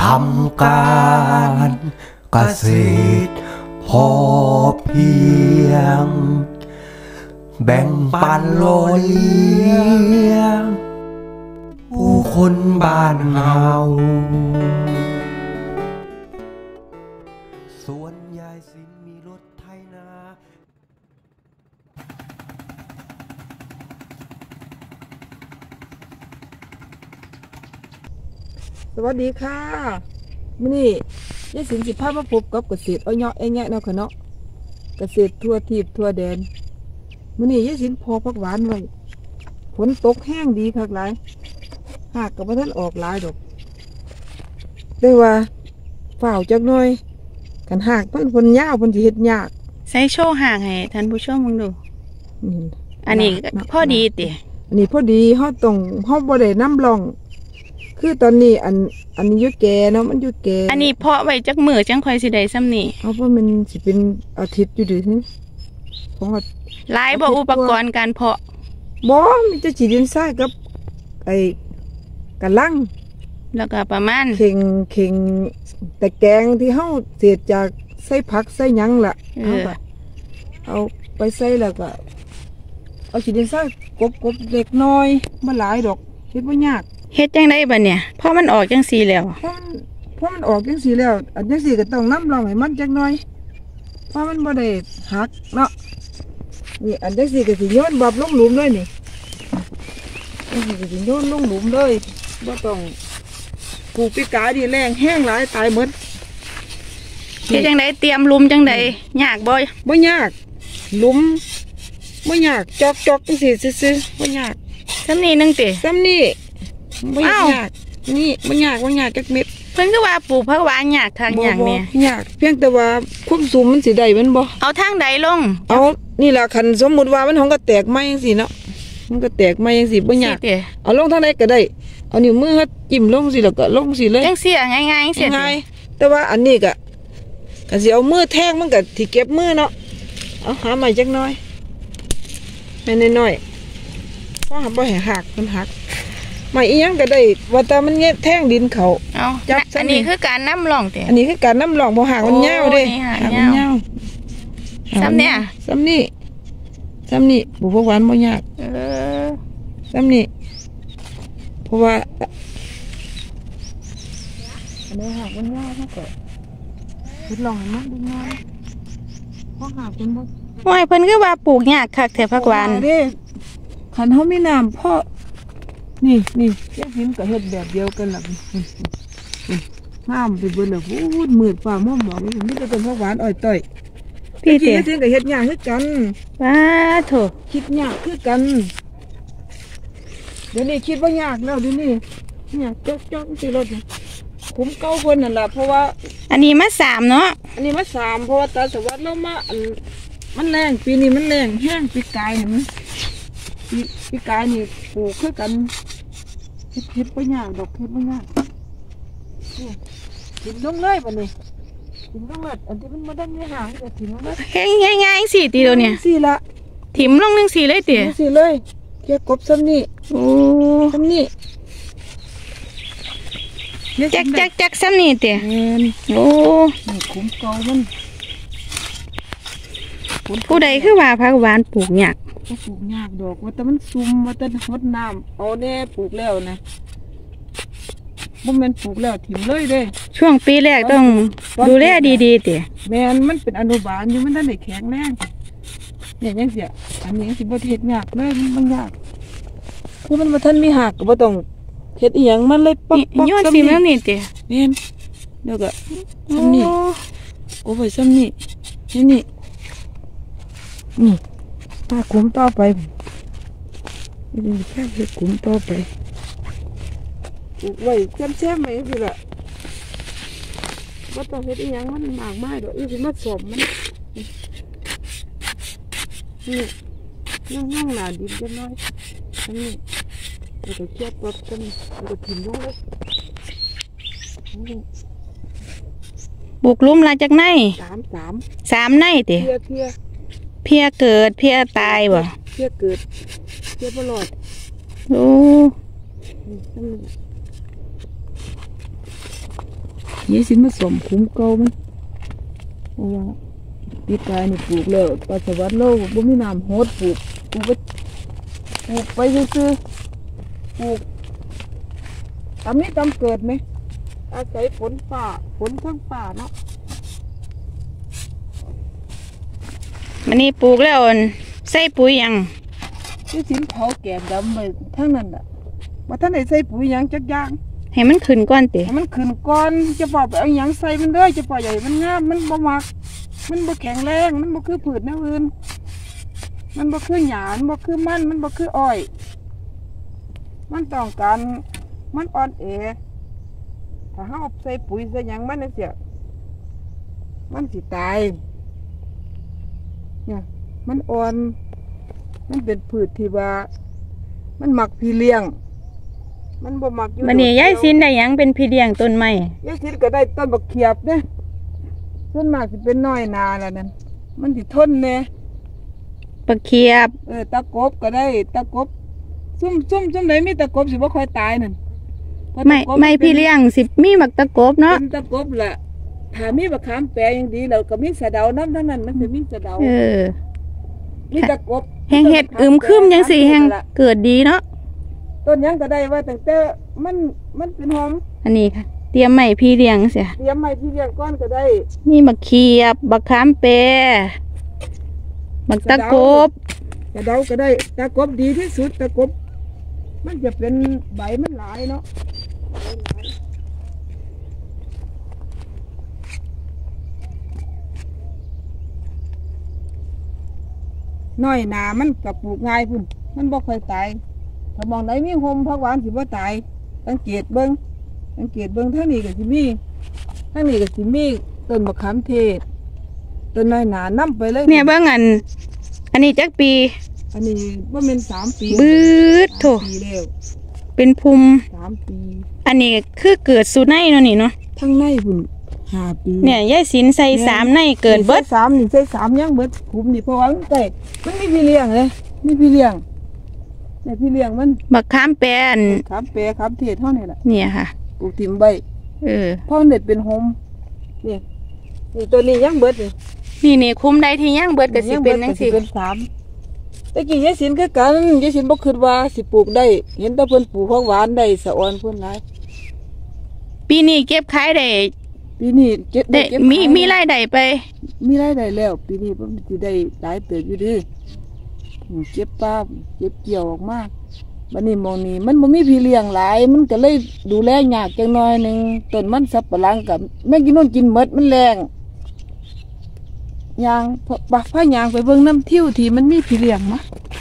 ำการเกษตรพอเพียงแบ่งปันโลเลี้ยงผู้คนบ้านเฮาสวนยายสินมีรถไถนาสวัสดีค่ะมื้อนี้ยายสินสิพามาพบกับเกษตรอ้อยเงาะไอ้แงะเนาะค่ะเนาะเกษตรทั่วทิพย์ทั่วแดนมื้อนี้ยายสินพอผักหวานไว้ฝนตกแห้งดีคักหลายหากก็บ่ทันออกหลายดอกแต่ว่าฝ้าวจักหน่อยกันหากมันฝนยาวเพิ่นสิเฮ็ดยากใส่โชว์ห่างให้ท่านผู้ชมมึงดูนี่อันนี้พอดีติอันนี้พอดีเฮาบ่ได้นำร่องคือตอนนี้อันนี้อยู่แก่เนาะมันอยู่แก่อันนี้เพาะไว้จักมื้อจังค่อยสิได้ซ้ำนี่เพราะมันสิเป็นอาทิตย์อยู่ดิของหลายบ่อุปกรณ์การเพาะบ่มีแต่ฉีดดินทรายกับไอ้กะลังแล้วก็ประมาณเข่งแต่แกงที่เฮาเศษจากใส่ผักใส่หยังล่ะเอาไปใส่แล้วก็เอาฉีดดินทรายกบเล็กน้อยบ่หลายดอกเฮ็ดบ่ยากเฮ็ดจังได๋บัดเนี่ยพอมันออกจังซี่แล้วพอมันออกจังซี่แล้วอันจังซี่ก็ต้องนำร่องให้มันจักหน่อยเพราะมันบ่ได้หักเนาะนี่อันจังซี่ก็สิโยนบับลงหลุมเลยนี่จังซี่ก็สิโยนลงหลุมเลยบ่ต้องปลูกปีกาดิแรงแห้งหลายตายหมดเฮ็ดจังได๋เตรียมหลุมจังได๋ยากบ่ยากหลุมบ่ยากจอกจังซี่ซื่อๆบ่ยากซ้ำนี้นึงติซ้ำนี้บ่ยากนี่บ่ยากจักเม็ดเพิ่นคือว่าปลูกผักหวานยากทางหยังแม่ยากเพียงแต่ว่าความสูงมันสิได้มันบ่เอาทางใดลงเอานี่ล่ะคันสมมุติว่ามันของก็แตกไม้จังซี่เนาะมันก็แตกไม้จังซี่บ่ยากเอาลงทางใดก็ได้เอานิ้วมือจิ้มลงสิแล้วก็ลงสิเลยจังซี่ง่ายๆจังซี่ง่ายแต่ว่าอันนี้ก็สิเอามือแทงมันก็สิเก็บมือเนาะเอาหาใหม่จักหน่อยแม่น้อยๆพอหาบ่ให้หักมันหักไม่อีหยังก็ได้ว่าแต่มันเนี่ยแท่งดินเขาจับอันนี้คือการน้ำหล่องแต่อันนี้คือการน้ำหล่องพอหางมันเงาเด้หางมันเงาซ้ำเนี่ยซ้ำนี่บุพหวานบ่ยากซ้ำนี่เพราะว่าอันนี้หางมันเงาเท่ากับทดลองให้มันดูง่ายเพราะหางเป็นบ่ว่าเพิ่นคือว่าปลูกยากคักแถวผักหวานเด้ขันเขาไม่น้ำเพราะนี่ยังเห็นกับเห็ดแบบเดียวกันหลังน้ำไปเบิ่งแล้วพูดมืดฟ้าม่วงหมอกนี่ไม่ได้เป็นผักหวานอ่อยต่อยพี่เจ๊เห็นกับเห็ดหยาคือกันว้าโถคิดหยาคือกันเดี๋ยวนี้คิดว่ายากแล้วเดี๋ยวนี้เนี่ยจ๊อกสิรถผมเก้าคนนั่นแหละเพราะว่าอันนี้มา3เนาะอันนี้มา3เพราะว่าตาสวัสดิ์เรามามันแรงปีนี้มันแรงแห้งปีกายเห็นไหมปีกายนี่ปลูกคือกันเฮ็ดบ่ยากดอกเฮ็ดบ่ยากถิ่มลงเลยบัดนี้ถิ่มลงเลยอันที่มันบ่ได้มีหางก็ถิ่มลงเลยง่ายๆสิติเดียวเนี่ยสิละถิ่มลงจังซี่เลยติสิเลยแค่กบซ้ำนี่โอ้ซ้ำนี่จักซ้ำนี่ติโอ้นี่ขุมเก่ามันผู้ใดคือว่าผักหวานปลูกยากปลูกยากดอกว่าแต่มันซุ่มว่าแต่หดน้ำเอาแน่ปลูกแล้วนะบ่แม่นปลูกแล้วถิ่มเลยเด้ช่วงปีแรกต้องดูแลดีๆติแม่นมันเป็นอนุบาลอยู่มันทันได้แข็งแรงเนี่ยจังซี่อันนี้สิบ่เฮ็ดยากเลยมันยากคือมันบ่ทันมีหักก็บ่ต้องเฮ็ดอีหยังมันเลยป๊อกๆโยนสิแล้วนี่ติแม่นเดี๋ยวก็ซ้ำนี่โอ้ยซ้ำนี่นี่ถ้าขุมต่อไปนี่แค่เห็ดขุมต่อไปปลูกไว้แช่ไหมสิล่ะว่าต้องเห็ดอีหยังมันหมากไม้ดอกอีกมาสมมันนี่ย่างหนาดินจะน้อยอันนี้เราจะเคี่ยวปลดกันเราจะถิ่มลงเลยปลูกลุ่มละจากไหน3ในติเพียเกิดเพียตายบ่เพียเกิดเพียปลอดโอ้ยี่สินมาสมคุ้มเก่ามันเพราะว่าปีกายนี่ปลูกแล้วปัสสาวะโลกบ่มีน้ำโหดปลูกไปซื่อๆปลูกตามนี้ตามเกิดไหมอาศัยฝนทั้งป่าเนาะมันนี่ปลูกแล้วใส่ปุ๋ยหยังยี่สินเผาแกมดำไปทั้งนั้นอ่ะว่าท่านได้ใส่ปุ๋ยหยังจักอย่างให้มันขึ้นก่อนติให้มันขึ้นก่อนจะปล่อยไปเอาหยังใส่มันเด้อจะปล่อยใหญ่มันงามมันบ่มักมันบ่แข็งแรงมันบ่คือพืชแนวอื่นมันบ่คือหญ้ามันบ่คือมันบ่คืออ้อยมันต้องการมันอ่อนแอถ้าเฮาใส่ปุ๋ยใส่หยังมันจังซี่มันสิตายเนี่ยมันอ่อนมันเป็นพืชที่ว่ามันมักพี่เลี้ยงมันบ่มักอยู่มันนี่ยายสินได้หยังเป็นพี่เลี้ยงต้นไม้ยายสินก็ได้ต้นบักเขียบเนี่ยส่วนมากสิเป็นน้อยนาแล้วนั่นมันสิทนแน่ปะเขียบตะกบก็ได้ตะกบซุ่มไหนมีตะกบสิบ่ค่อยตายนั่นเพราะตะกบไม่พี่เลี้ยงสิมีหมักตะกบเนาะเป็นตะกบแหละถ้ามีบักขามแปรยังดีแล้วก็มีสะเดาน้ำทั้งนั้นมันสิมีสะเดา มีตะกบแห้งเห็ดอึมครึมจังสิแห้งเกิดดีเนาะต้นหยังก็ได้ว่าตั้งแต่มันเป็นหอมอันนี้ค่ะ เตรียมใหม่พี่เลี้ยงเสียเตรียมไม้ที่เลี้ยงก้อนก็ได้มีบักเขียบบักขามเปรบักตะกบสะเดาก็ได้ตะกบดีที่สุดตะกบมันจะเป็นใบมันหลายเนาะน้อยหนามันกับปลูกง่ายพุ่นมันบ่ค่อยตายถ้ามองไหนมีโฮมผักหวานสิบ่ตายสังเกตเบิ่งทางนี้ก็สิมีต้นมะขามเทศต้นน้อยหนานํไปเลยเนี่ยเบิ่งอันนี้จักปีอันนี้บ่แม่น3 ปีบืดโถ 3 ปีแล้วเป็นภูมิ 3 ปีอันนี้คือเกิดสู่ในเนาะนี่เนาะทั้งในพุ่น5 ปีเนี่ยยายสินใส่3ในเกิดเบิดใส่3นี่ใส่3ยังเบิดคุมนี่เพราะว่ามันใกล้มันมีพี่เลี้ยงเลยมีพี่เลี้ยงแต่พี่เลี้ยงมันบักขามแปรนขามเปรขามเทศเท่านี้แหละเนี่ยค่ะปลูกถิ่มใบเพ่อเน็ตเป็นโฮมนี่ตัวนี้ยังเบิดนี่นี่คุมได้ที่ย่างเบิดก็สิเป็นจังซี่เป็น3แต่กี้ยายสินคือกันยายสินบ่คิดว่าสิปลูกได้เห็นแต่เพิ่นปลูกของหวานได้สะออนเพิ่นหลายปีนี้เก็บขายได้ปีนี้เก็บได้เก็บมีรายได้ไปมีรายได้แล้ว ปีนี้เพิ่นสิได้หลายเติบอยู่เดิเก็บปลาเก็บเกี่ยวออกมาบัดนี้หม้องนี้มันบ่มีพี่เลี้ยงหลายมันก็เลยดูแลยากจังหน่อยนึงต้นมันสับปะหลังกับแม่งกินนู่นกินหมดมันแรงยางพายางไปเบิ่งน้ำทิวที่มันมีพี่เลี้ยงมะ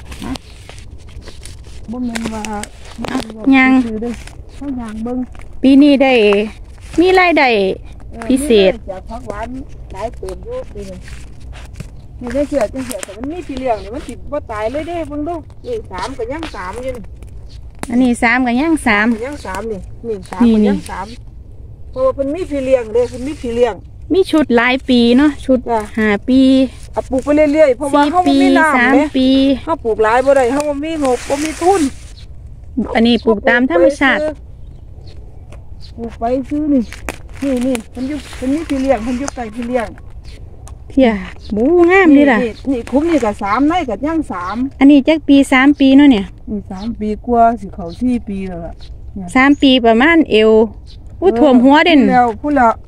บ่แม่นว่ายังซื้อเด้อพายางเบิ่งปีนี้ได้มีรายได้ พิเศษจากผักหวานหลายเติบอยู่ปีนึงนี่ได้เสือจังเสือแต่มันมีพี่เลี้ยงนี่มันสิบ่ตายเลยเด้เบิ่งดูนี่3ก็ยัง3อยู่นี่อันนี้3กับย่าง3 ยัง3นี่3ก็ยัง3เพราะว่าเพิ่นมีพี่เลี้ยงเด้เพิ่นมีพี่เลี้ยงมีชุดหลายปีเนาะชุดจ้ะ 5 ปีเอาปลูกไปเรื่อยๆเพราะว่าเฮา 4 บ่ปีมีน้ำเด้ 3 ปีเฮาปลูกหลายบ่ได้เฮาบ่มีงบบ่มีทุนอันนี้ปลูกตามธรรมชาติปลูกไปซื้อนี่มันมีพี่เลี้ยงมันอยู่ใกล้พี่เลี้ยงเพียบูงามนี่ล่ะนี่คุ้มนี่ก็3ในก็ยัง3 อันนี้จักปี3 ปีเนาะเนี่ยนี่3 ปีกว่าสิเข้า4 ปีแล้วล่ะ 3 ปีประมาณเอวอู้ท่วมหัวเด่นพูดแล้ว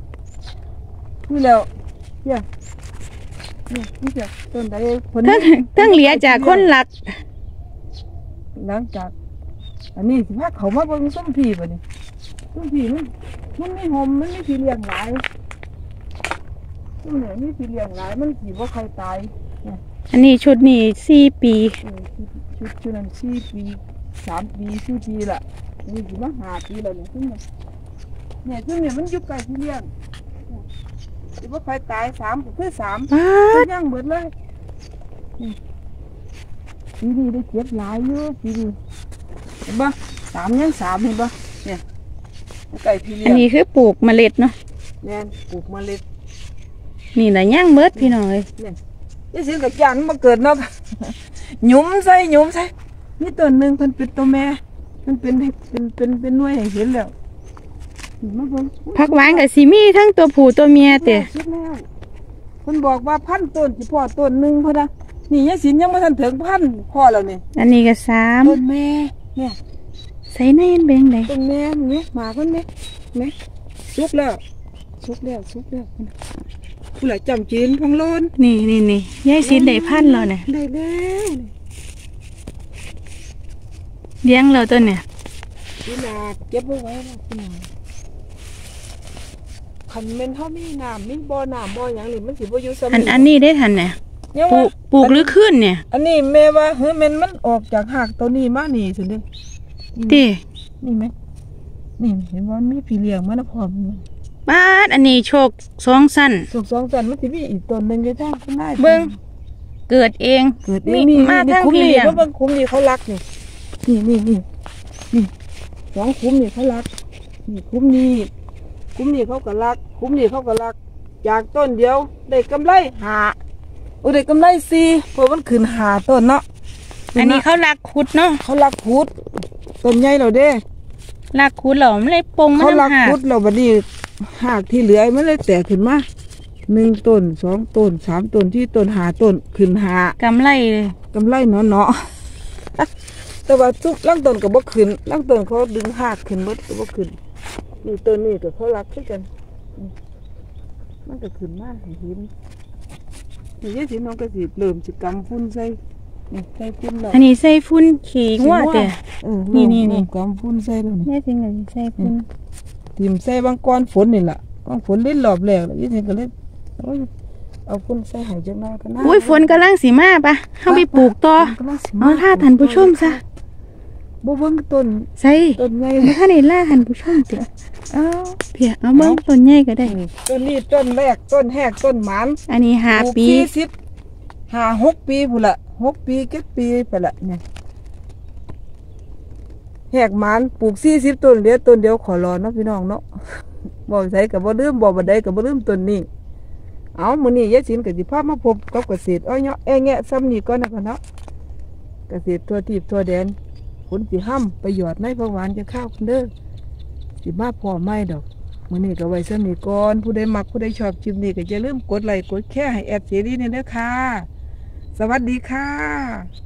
เนี่ยนี่จะต้นใดผลทั้งเหลียจากคนหลักหลังจากอันนี้สิพาเขามาเบิ่งส้มผีบ่นี่ส้มผีมันมีหอมมันมีพี่เลี้ยงหลายส้มเนี่ยมีพี่เลี้ยงหลายมันสิบ่ใครตายเนี่ยอันนี้ชุดนี้4 ปีชุดนั้น4 ปี3 ปี4 ปีละนี่สิมา5 ปีแล้วเนี่ยซึ่งเนี่ยมันอยู่ใกล้พี่เลี้ยงสิบ่ใครตาย3ก็คือ3 ป๊าดย่างเบิดเลยปีนี้ได้เก็บหลายอยู่ปีนี้เห็นปะ3ยัง3เห็นปะเนี่ยไก่พี่เลี้อัยนงนี้คือปลูกเมล็ดเนาะแม่นปลูกเมล็ดนี่น่ะย่างเบิดพี่น้องเอ้ยยี่สิกับยันมาเกิดเนาะ หยุมใส่นี่ต้นหนึ่งมันเป็นตัวแม่มันเป็นหน่วยให้เห็นแล้วมาเบิ่งผักหวานกับสิมีทั้งตัวผู้ตัวเมียเตะสุดแล้วเพิ่นบอกว่าพันต้นสิพ่อต้นหนึงพุ่นน่ะนี่ยายสินยังบ่ทันถึงพันพ่อแล้วนี่อันนี้ก็สามต้นแม่เนี่ยใส่ในเบงไดต้นแม่นี่หมาเพิ่นแม่สุกแล้วพุ่นน่ะผู้หลายจำจีนพังโลนนี่ยายสินได้พันแล้วเนี่ยได้แล้วนี่เลี้ยงแล้วตัวเนี่ยพี่นาเก็บไว้แล้วพี่นาคันแม่นเฮามีน้ำมีบ่อน้ำบ่อหยังนี่มันสิบ่อยู่ซ้ำอันนี้ได้ทันเนี่ยยังปลูว่ากปลูกหรือขึ้นเนี่ยอันนี้แม่ว่าเฮ้ยแม่นมันออกจากหากตัวนี้มานี่ซั่นเด้เต้นี่ไหมนี่เห็นว่ามีพี่เลี้ยงมันนะพร้อมนี่บ้านอันนี้โชคสองสั้นสุกสองสันมันสิมีอีกต้นหนึงอยู่ทางข้างหน้าเบิ่ง เกิดเองเกิดมีนี่มาทางคุ้มพี่นี่เลี้ยงเพราะบางคุ้มนี่เขารักนี่นี่สองคุ้มนี่เขารักนี่คุ้มนี่เขาก็รักคุ้มนี่เขาก็รักจากต้นเดียวได้กำไรหาได้กำไรสี่เพราะมันขึ้นหาต้นเนาะอันนี้เขาลักขุดเนาะเขารักขุดต้นใหญ่เราเด้ลักขุดเหรอมันเลยปงมันเขารักน้ำหาขุดเราบัดนี้หากที่เหลือมันเลยแตกขึ้นมาหนึ่งต้นสองต้นสามต้นที่ต้นหาต้นขึ้นหากำไรเลยกำไรเนาะ แต่ว่าทุกล่างต้นก็บ่ขึ้นล่างต้นเขาดึงหากขึ้นหมดก็บ่ขึ้นนี่ต้นนี้ก็เขารักคือกันนี่มันก็ขึ้นมาเห็นนี่ยายสิน้องก็สิเริ่มสิกำฝุ่นใส่นี่ใส่ฝุ่นแล้วอันนี้ใส่ฟุ้นขี้งัวเตะ นี่เริ่มกำฝุ่นใส่แล้วนี่แม่จริงเลยใส่ฟุ้นทิ่มใส่บางก้อนฝนนี่ล่ะบางฝนเล่นรอบแรกแล้วยายสิก็เลยเอาฝุ่นใส่ให้จังน้อยก็น่าอุ้ยฝนกำลังสีมาปะเข้าไปปลูกต่อกำลังสิเอาท่าท่านผู้ชมซะบ่เบิ่งต้นใส่ต้นใหญ่ถ้าในล่าท่านผู้ชมเตะอ้าวเพียเอาเบิ้งต้นใหญ่ก็ได้ต้นนี้ต้นแรกต้นแหกต้นหมานอันนี้หาปี 6 ปีพุ่นละ6 ปี7 ปีไปละเนี่ยแหกหมานปลูก40ต้นเหลือต้นเดียวขอรอเนาะพี่น้องเนาะ บ่ใส่ก็บ่ลืมบ่บัดใดก็บ่ลืมต้นนี้เอามื้อนี้ยายสินก็สิพามาพบกับเกษตรอ้อยเนาะแงะซ้ำนี้ก่อนนะเนาะเกษตรทั่วทิพย์ทั่วแดนผลสิห้ำประโยชน์ในผักหวานจะข้าวเด้อสิมาพอไม่ดอกมื้อนี้ก็ไว้ซ้ำนี้ก่อนผู้ใดมักผู้ใดชอบคลิปนี้ก็อย่าลืมกดไลค์กดแชร์ให้แอดเสรีนี่เด้อค่ะสวัสดีค่ะ